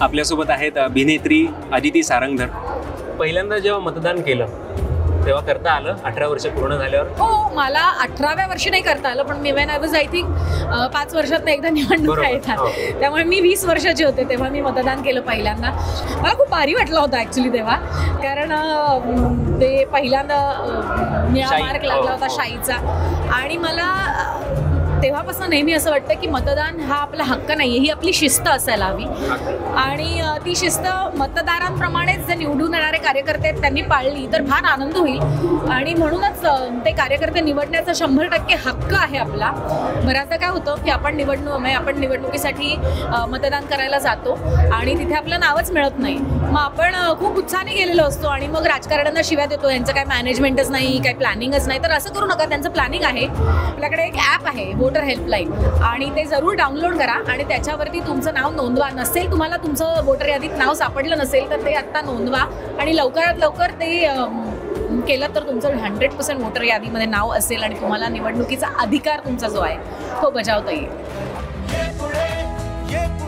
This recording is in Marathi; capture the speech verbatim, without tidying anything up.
आपल्यासोबत आहेत अभिनेत्री अदिती सारंगधर. पहिल्यांदा जेव्हा मतदान केलं तेव्हा करता आलं अठरा वर्ष पूर्ण झाल्यावर? हो, मला अठराव्या वर्षी नाही करता आलं, पण मी when I was I think पाच वर्षात एकदा निवडणुका येतात, त्यामुळे मी वीस वर्षाची होते तेव्हा मी मतदान केलं पहिल्यांदा. मला खूप भारी वाटलं होतं ॲक्च्युली तेव्हा, कारण ते पहिल्यांदा निळा मार्क लागला होता शाईचा. आणि मला तेव्हापासून नेहमी असं वाटतं की मतदान हा आपला हक्क नाही आहे, ही आपली शिस्त असायला हवी. आणि ती शिस्त मतदारांप्रमाणेच जे निवडून येणारे कार्यकर्ते आहेत त्यांनी पाळली तर फार आनंद होईल. आणि म्हणूनच ते कार्यकर्ते निवडण्याचा शंभर टक्के हक्क आहे आपला. बऱ्याचदा काय होतं की आपण निवडणूक म्हणजे आपण निवडणुकीसाठी मतदान करायला जातो आणि तिथे आपलं नावच मिळत नाही. मग आपण खूप उत्साहाने गेलेलो असतो आणि मग राजकारण्यांना शिव्या देतो, यांचं काय मॅनेजमेंटच नाही, काय प्लॅनिंगच नाही. तर असं करू नका, त्यांचं प्लॅनिंग आहे. आपल्याकडे एक ॲप आहे वोटर हेल्पलाईन, आणि ते जरूर डाउनलोड करा आणि त्याच्यावरती तुमचं नाव नोंदवा. नसेल तुम्हाला तुमचं वोटर यादीत नाव सापडलं नसेल तर ते आत्ता नोंदवा आणि लवकरात लवकर ते केलं तर तुमचं हंड्रेड पर्सेंट वोटर यादीमध्ये नाव असेल आणि तुम्हाला निवडणुकीचा अधिकार तुमचा जो आहे तो बजावता येईल.